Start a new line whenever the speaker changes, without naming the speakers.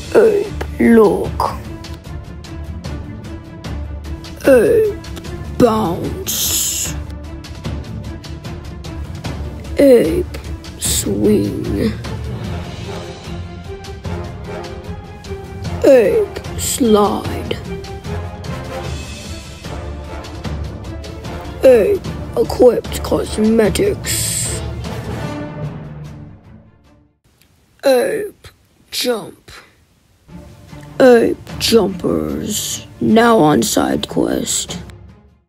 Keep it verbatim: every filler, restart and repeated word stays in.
Ape, look. Ape, bounce. Ape, swing. Ape, slide. Ape, equipped cosmetics. Ape, jump. Ape, jumpers. Now on side quest.